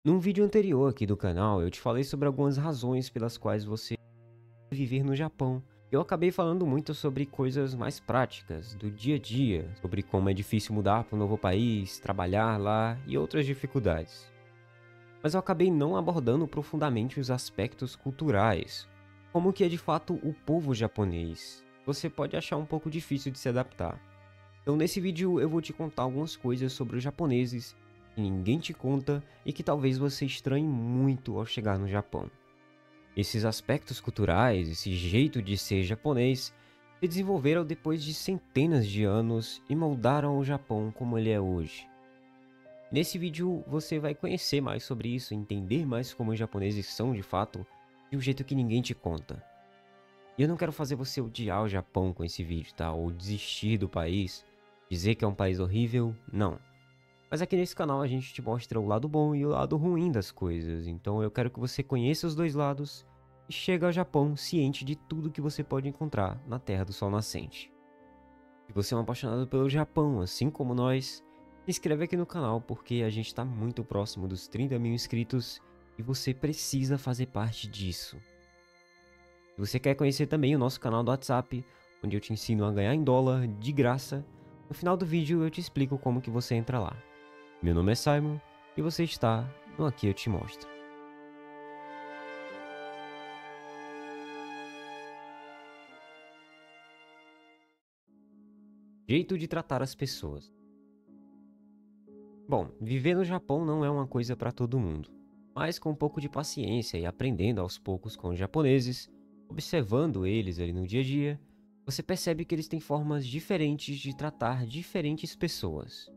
Num vídeo anterior aqui do canal, eu te falei sobre algumas razões pelas quais você deve viver no Japão. Eu acabei falando muito sobre coisas mais práticas, do dia a dia, sobre como é difícil mudar para um novo país, trabalhar lá e outras dificuldades. Mas eu acabei não abordando profundamente os aspectos culturais, como que é de fato o povo japonês. Você pode achar um pouco difícil de se adaptar. Então nesse vídeo eu vou te contar algumas coisas sobre os japoneses que ninguém te conta e que talvez você estranhe muito ao chegar no Japão. Esses aspectos culturais, esse jeito de ser japonês, se desenvolveram depois de centenas de anos e moldaram o Japão como ele é hoje. Nesse vídeo você vai conhecer mais sobre isso, entender mais como os japoneses são de fato, de um jeito que ninguém te conta. E eu não quero fazer você odiar o Japão com esse vídeo, tá? Ou desistir do país, dizer que é um país horrível, não. Mas aqui nesse canal a gente te mostra o lado bom e o lado ruim das coisas, então eu quero que você conheça os dois lados e chegue ao Japão ciente de tudo que você pode encontrar na Terra do Sol Nascente. Se você é um apaixonado pelo Japão, assim como nós, se inscreve aqui no canal porque a gente está muito próximo dos 30 mil inscritos e você precisa fazer parte disso. Se você quer conhecer também o nosso canal do WhatsApp, onde eu te ensino a ganhar em dólar de graça, no final do vídeo eu te explico como que você entra lá. Meu nome é Simon e você está no Aqui Eu Te Mostro. Jeito de tratar as pessoas. Bom, viver no Japão não é uma coisa para todo mundo, mas com um pouco de paciência e aprendendo aos poucos com os japoneses, observando eles ali no dia a dia, você percebe que eles têm formas diferentes de tratar diferentes pessoas.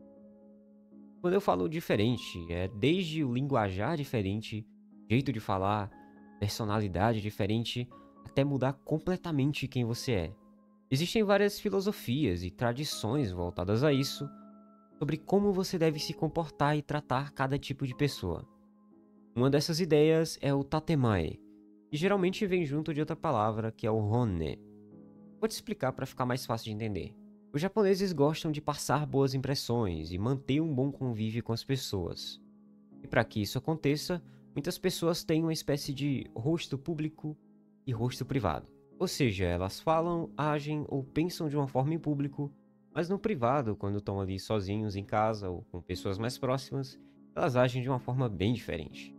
Quando eu falo diferente, é desde o linguajar diferente, jeito de falar, personalidade diferente, até mudar completamente quem você é. Existem várias filosofias e tradições voltadas a isso, sobre como você deve se comportar e tratar cada tipo de pessoa. Uma dessas ideias é o tatemae, que geralmente vem junto de outra palavra que é o honne. Vou te explicar para ficar mais fácil de entender. Os japoneses gostam de passar boas impressões e manter um bom convívio com as pessoas. E para que isso aconteça, muitas pessoas têm uma espécie de rosto público e rosto privado. Ou seja, elas falam, agem ou pensam de uma forma em público, mas no privado, quando estão ali sozinhos em casa ou com pessoas mais próximas, elas agem de uma forma bem diferente.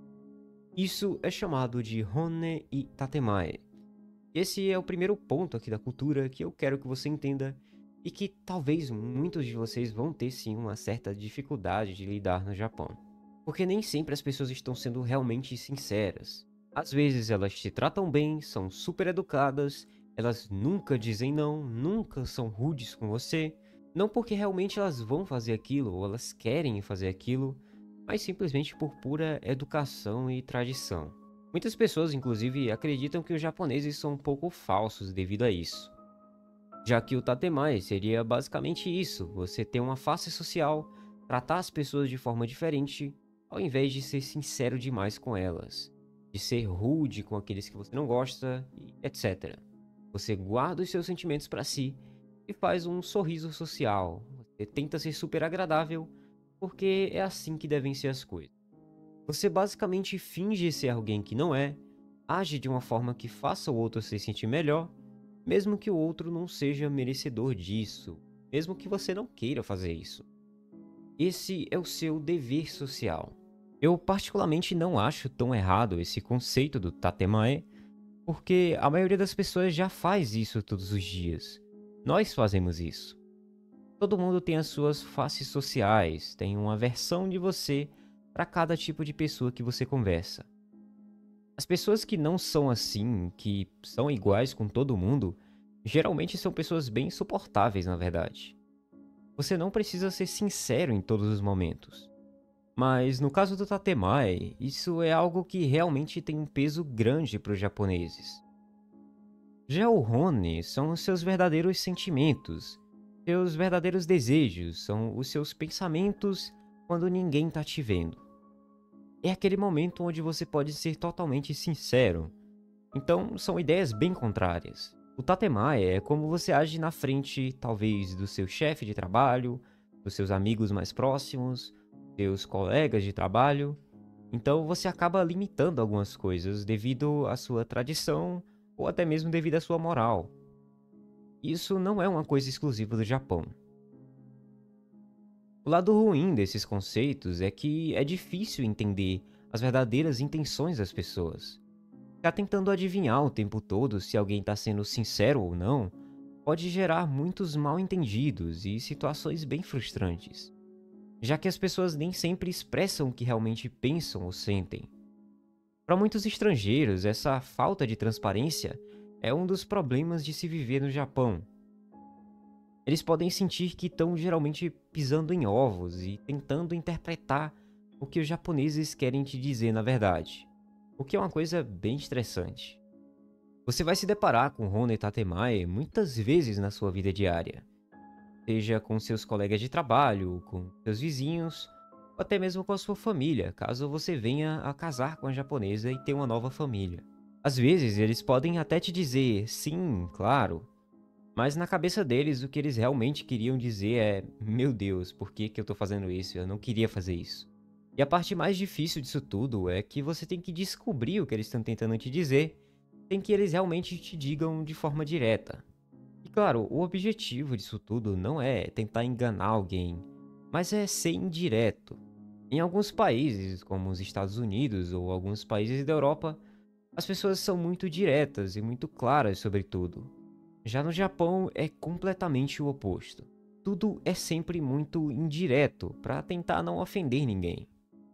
Isso é chamado de honne e tatemae. Esse é o primeiro ponto aqui da cultura que eu quero que você entenda e que talvez muitos de vocês vão ter sim uma certa dificuldade de lidar no Japão. Porque nem sempre as pessoas estão sendo realmente sinceras. Às vezes elas te tratam bem, são super educadas, elas nunca dizem não, nunca são rudes com você, não porque realmente elas vão fazer aquilo ou elas querem fazer aquilo, mas simplesmente por pura educação e tradição. Muitas pessoas, inclusive, acreditam que os japoneses são um pouco falsos devido a isso. Já que o tatemae seria basicamente isso, você ter uma face social, tratar as pessoas de forma diferente, ao invés de ser sincero demais com elas, de ser rude com aqueles que você não gosta, etc. Você guarda os seus sentimentos para si e faz um sorriso social. Você tenta ser super agradável, porque é assim que devem ser as coisas. Você basicamente finge ser alguém que não é, age de uma forma que faça o outro se sentir melhor, mesmo que o outro não seja merecedor disso, mesmo que você não queira fazer isso. Esse é o seu dever social. Eu particularmente não acho tão errado esse conceito do tatemae, porque a maioria das pessoas já faz isso todos os dias. Nós fazemos isso. Todo mundo tem as suas faces sociais, tem uma versão de você para cada tipo de pessoa que você conversa. As pessoas que não são assim, que são iguais com todo mundo, geralmente são pessoas bem insuportáveis, na verdade. Você não precisa ser sincero em todos os momentos. Mas no caso do tatemae, isso é algo que realmente tem um peso grande para os japoneses. Já o honne são os seus verdadeiros sentimentos, seus verdadeiros desejos, são os seus pensamentos quando ninguém está te vendo. É aquele momento onde você pode ser totalmente sincero. Então, são ideias bem contrárias. O tatemae é como você age na frente, talvez, do seu chefe de trabalho, dos seus amigos mais próximos, seus colegas de trabalho. Então você acaba limitando algumas coisas devido à sua tradição ou até mesmo devido à sua moral. Isso não é uma coisa exclusiva do Japão. O lado ruim desses conceitos é que é difícil entender as verdadeiras intenções das pessoas. Ficar tentando adivinhar o tempo todo se alguém está sendo sincero ou não pode gerar muitos mal-entendidos e situações bem frustrantes, já que as pessoas nem sempre expressam o que realmente pensam ou sentem. Para muitos estrangeiros, essa falta de transparência é um dos problemas de se viver no Japão. Eles podem sentir que estão geralmente pisando em ovos e tentando interpretar o que os japoneses querem te dizer na verdade, o que é uma coisa bem estressante. Você vai se deparar com Hone Tatemae muitas vezes na sua vida diária, seja com seus colegas de trabalho, com seus vizinhos, ou até mesmo com a sua família, caso você venha a casar com a japonesa e ter uma nova família. Às vezes eles podem até te dizer sim, claro, mas na cabeça deles o que eles realmente queriam dizer é: meu Deus, por que que eu tô fazendo isso? Eu não queria fazer isso. E a parte mais difícil disso tudo é que você tem que descobrir o que eles estão tentando te dizer, sem que eles realmente te digam de forma direta. E claro, o objetivo disso tudo não é tentar enganar alguém, mas é ser indireto. Em alguns países, como os Estados Unidos ou alguns países da Europa, as pessoas são muito diretas e muito claras sobre tudo. Já no Japão é completamente o oposto. Tudo é sempre muito indireto para tentar não ofender ninguém.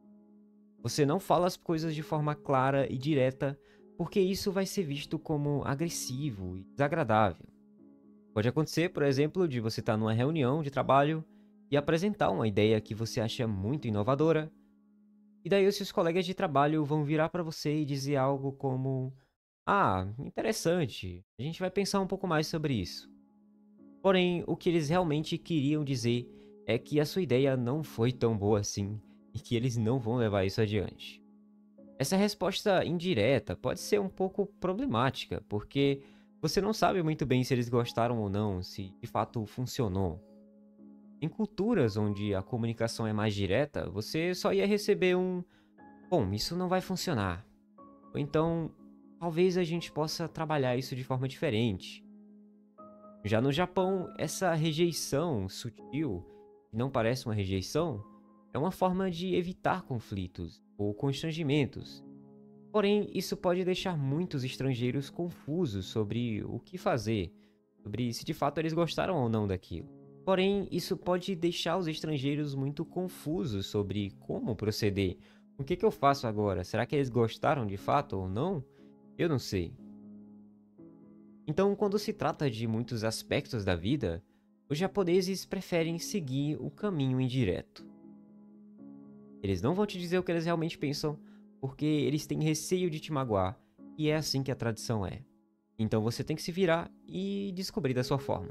Você não fala as coisas de forma clara e direta, porque isso vai ser visto como agressivo e desagradável. Pode acontecer, por exemplo, de você estar numa reunião de trabalho e apresentar uma ideia que você acha muito inovadora, e daí os seus colegas de trabalho vão virar para você e dizer algo como: "Ah, interessante, a gente vai pensar um pouco mais sobre isso." Porém, o que eles realmente queriam dizer é que a sua ideia não foi tão boa assim e que eles não vão levar isso adiante. Essa resposta indireta pode ser um pouco problemática, porque você não sabe muito bem se eles gostaram ou não, se de fato funcionou. Em culturas onde a comunicação é mais direta, você só ia receber um: bom, isso não vai funcionar. Ou então, talvez a gente possa trabalhar isso de forma diferente. Já no Japão, essa rejeição sutil, que não parece uma rejeição, é uma forma de evitar conflitos ou constrangimentos. Porém, isso pode deixar muitos estrangeiros confusos sobre o que fazer, sobre se de fato eles gostaram ou não daquilo. Porém, isso pode deixar os estrangeiros muito confusos sobre como proceder. O que eu faço agora? Será que eles gostaram de fato ou não? Eu não sei. Então, quando se trata de muitos aspectos da vida, os japoneses preferem seguir o caminho indireto. Eles não vão te dizer o que eles realmente pensam, porque eles têm receio de te magoar, e é assim que a tradição é. Então você tem que se virar e descobrir da sua forma.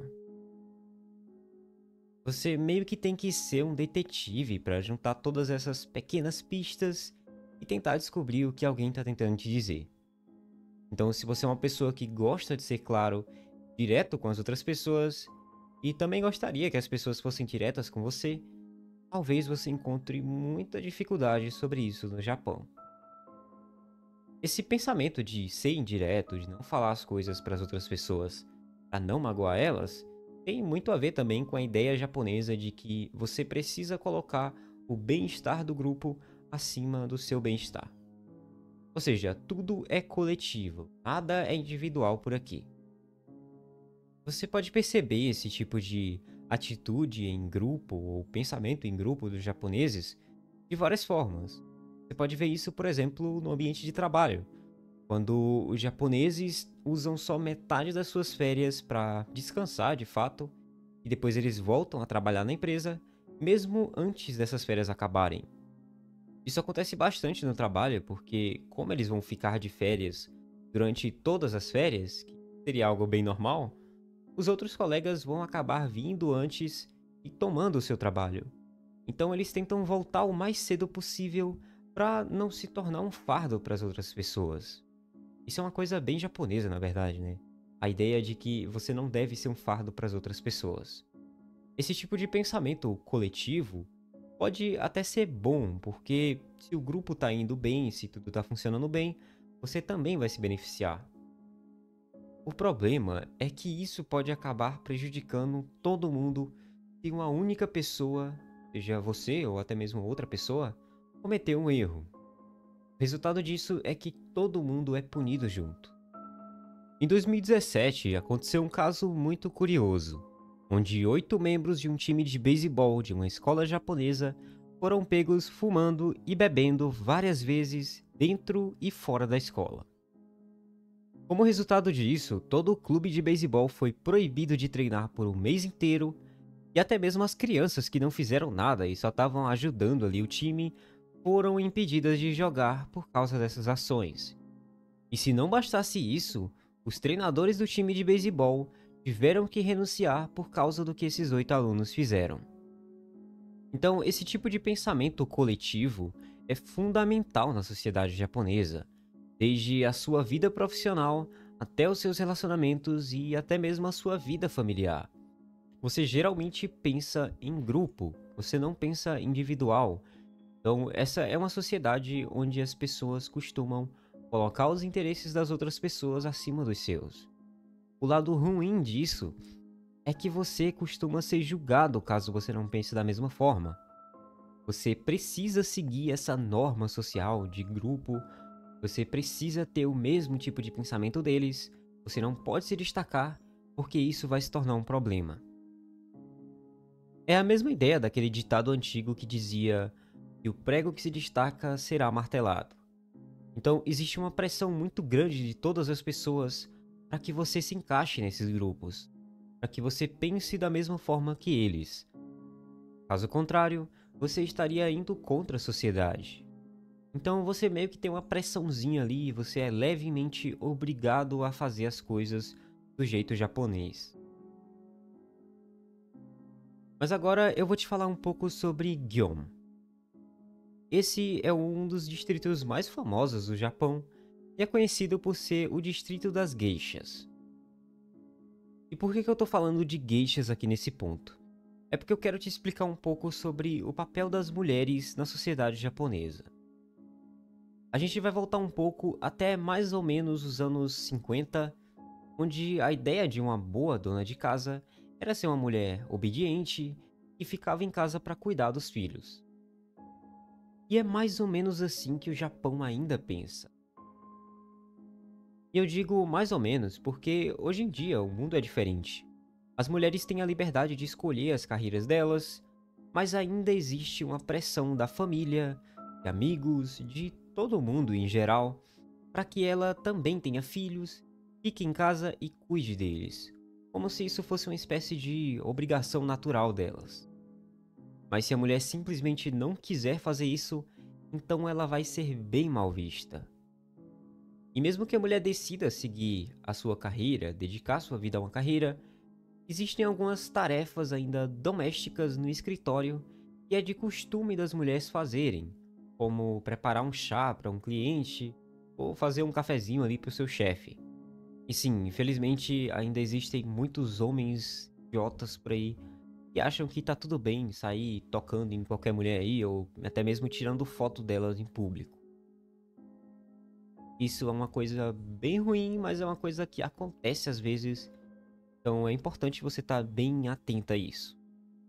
Você meio que tem que ser um detetive para juntar todas essas pequenas pistas e tentar descobrir o que alguém está tentando te dizer. Então, se você é uma pessoa que gosta de ser claro, direto com as outras pessoas, e também gostaria que as pessoas fossem diretas com você, talvez você encontre muita dificuldade sobre isso no Japão. Esse pensamento de ser indireto, de não falar as coisas para as outras pessoas, para não magoar elas, tem muito a ver também com a ideia japonesa de que você precisa colocar o bem-estar do grupo acima do seu bem-estar. Ou seja, tudo é coletivo, nada é individual por aqui. Você pode perceber esse tipo de atitude em grupo ou pensamento em grupo dos japoneses de várias formas. Você pode ver isso, por exemplo, no ambiente de trabalho, quando os japoneses usam só metade das suas férias para descansar de fato, e depois eles voltam a trabalhar na empresa, mesmo antes dessas férias acabarem. Isso acontece bastante no trabalho, porque como eles vão ficar de férias durante todas as férias, que seria algo bem normal, os outros colegas vão acabar vindo antes e tomando o seu trabalho. Então eles tentam voltar o mais cedo possível para não se tornar um fardo para as outras pessoas. Isso é uma coisa bem japonesa, na verdade, né? A ideia de que você não deve ser um fardo para as outras pessoas. Esse tipo de pensamento coletivo Pode até ser bom, porque se o grupo tá indo bem, se tudo tá funcionando bem, você também vai se beneficiar. O problema é que isso pode acabar prejudicando todo mundo se uma única pessoa, seja você ou até mesmo outra pessoa, cometer um erro. O resultado disso é que todo mundo é punido junto. Em 2017, aconteceu um caso muito curioso, onde 8 membros de um time de beisebol de uma escola japonesa foram pegos fumando e bebendo várias vezes dentro e fora da escola. Como resultado disso, todo o clube de beisebol foi proibido de treinar por um mês inteiro e até mesmo as crianças que não fizeram nada e só estavam ajudando ali o time foram impedidas de jogar por causa dessas ações. E se não bastasse isso, os treinadores do time de beisebol tiveram que renunciar por causa do que esses 8 alunos fizeram. Então, esse tipo de pensamento coletivo é fundamental na sociedade japonesa, desde a sua vida profissional até os seus relacionamentos e até mesmo a sua vida familiar. Você geralmente pensa em grupo, você não pensa individual. Então, essa é uma sociedade onde as pessoas costumam colocar os interesses das outras pessoas acima dos seus. O lado ruim disso é que você costuma ser julgado caso você não pense da mesma forma. Você precisa seguir essa norma social de grupo, você precisa ter o mesmo tipo de pensamento deles, você não pode se destacar, porque isso vai se tornar um problema. É a mesma ideia daquele ditado antigo que dizia que o prego que se destaca será martelado. Então, existe uma pressão muito grande de todas as pessoas para que você se encaixe nesses grupos, para que você pense da mesma forma que eles. Caso contrário, você estaria indo contra a sociedade. Então, você meio que tem uma pressãozinha ali e você é levemente obrigado a fazer as coisas do jeito japonês. Mas agora eu vou te falar um pouco sobre Gion. Esse é um dos distritos mais famosos do Japão e é conhecido por ser o distrito das geishas. E por que eu tô falando de geishas aqui nesse ponto? É porque eu quero te explicar um pouco sobre o papel das mulheres na sociedade japonesa. A gente vai voltar um pouco até mais ou menos os anos 50, onde a ideia de uma boa dona de casa era ser uma mulher obediente e ficava em casa para cuidar dos filhos. E é mais ou menos assim que o Japão ainda pensa. E eu digo mais ou menos porque hoje em dia o mundo é diferente. As mulheres têm a liberdade de escolher as carreiras delas, mas ainda existe uma pressão da família, de amigos, de todo mundo em geral, para que ela também tenha filhos, fique em casa e cuide deles, como se isso fosse uma espécie de obrigação natural delas. Mas se a mulher simplesmente não quiser fazer isso, então ela vai ser bem mal vista. E mesmo que a mulher decida seguir a sua carreira, dedicar sua vida a uma carreira, existem algumas tarefas ainda domésticas no escritório que é de costume das mulheres fazerem, como preparar um chá para um cliente ou fazer um cafezinho ali para o seu chefe. E sim, infelizmente ainda existem muitos homens idiotas por aí que acham que tá tudo bem sair tocando em qualquer mulher aí ou até mesmo tirando foto delas em público. Isso é uma coisa bem ruim, mas é uma coisa que acontece às vezes, então é importante você estar bem atento a isso.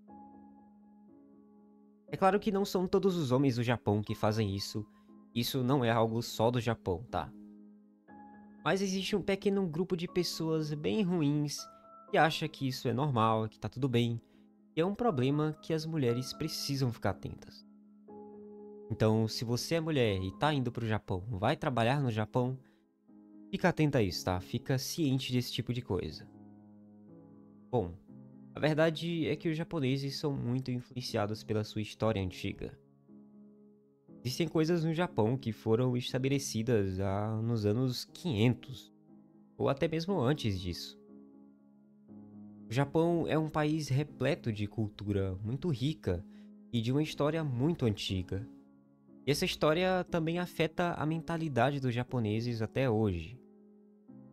É claro que não são todos os homens do Japão que fazem isso não é algo só do Japão, tá? Mas existe um pequeno grupo de pessoas bem ruins que acha que isso é normal, que tá tudo bem, e é um problema que as mulheres precisam ficar atentas. Então, se você é mulher e tá indo pro Japão, vai trabalhar no Japão, fica atenta a isso, tá? Fica ciente desse tipo de coisa. Bom, a verdade é que os japoneses são muito influenciados pela sua história antiga. Existem coisas no Japão que foram estabelecidas nos anos 500, ou até mesmo antes disso. O Japão é um país repleto de cultura muito rica e de uma história muito antiga. E essa história também afeta a mentalidade dos japoneses até hoje.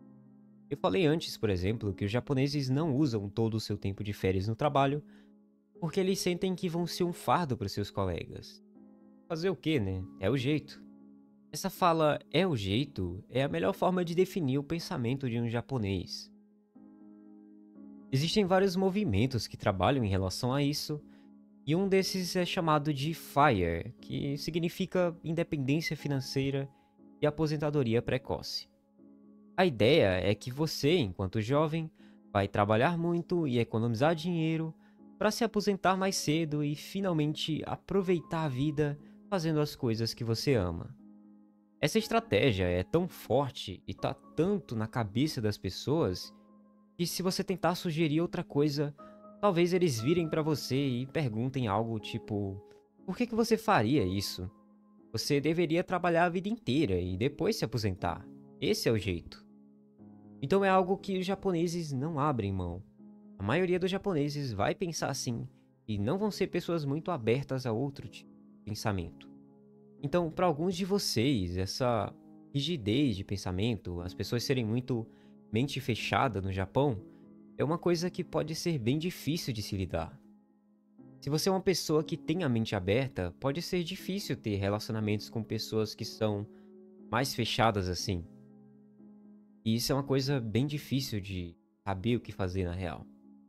Eu falei antes, por exemplo, que os japoneses não usam todo o seu tempo de férias no trabalho, porque eles sentem que vão ser um fardo para seus colegas. Fazer o quê, né? É o jeito. Essa fala "é o jeito" é a melhor forma de definir o pensamento de um japonês. Existem vários movimentos que trabalham em relação a isso, e um desses é chamado de FIRE, que significa independência financeira e aposentadoria precoce. A ideia é que você, enquanto jovem, vai trabalhar muito e economizar dinheiro para se aposentar mais cedo e finalmente aproveitar a vida fazendo as coisas que você ama. Essa estratégia é tão forte e tá tanto na cabeça das pessoas que se você tentar sugerir outra coisa, talvez eles virem pra você e perguntem algo tipo: por que você faria isso? Você deveria trabalhar a vida inteira e depois se aposentar. Esse é o jeito. Então é algo que os japoneses não abrem mão. A maioria dos japoneses vai pensar assim e não vão ser pessoas muito abertas a outro tipo de pensamento. Então, para alguns de vocês, essa rigidez de pensamento, as pessoas serem muito mente fechada no Japão, é uma coisa que pode ser bem difícil de se lidar. Se você é uma pessoa que tem a mente aberta, pode ser difícil ter relacionamentos com pessoas que são mais fechadas assim. E isso é uma coisa bem difícil de saber o que fazer na real.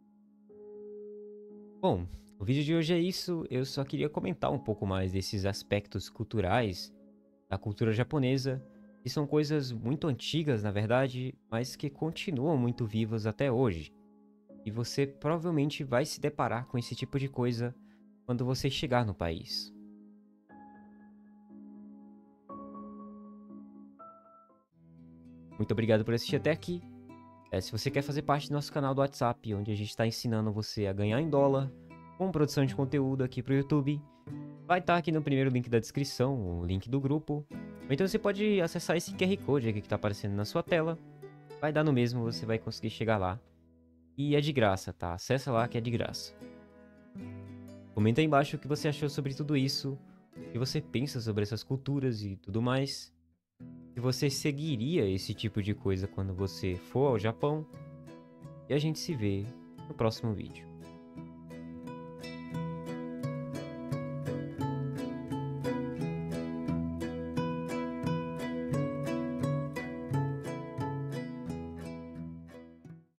Bom, o vídeo de hoje é isso. Eu só queria comentar um pouco mais desses aspectos culturais da cultura japonesa, que são coisas muito antigas, na verdade, mas que continuam muito vivas até hoje. E você provavelmente vai se deparar com esse tipo de coisa quando você chegar no país. Muito obrigado por assistir até aqui. Se você quer fazer parte do nosso canal do WhatsApp, onde a gente está ensinando você a ganhar em dólar, com produção de conteúdo aqui para o YouTube, vai estar aqui no primeiro link da descrição, o link do grupo. Ou então você pode acessar esse QR Code aqui que está aparecendo na sua tela. Vai dar no mesmo, você vai conseguir chegar lá. E é de graça, tá? Acessa lá que é de graça. Comenta aí embaixo o que você achou sobre tudo isso, o que você pensa sobre essas culturas e tudo mais. Se você seguiria esse tipo de coisa quando você for ao Japão. E a gente se vê no próximo vídeo.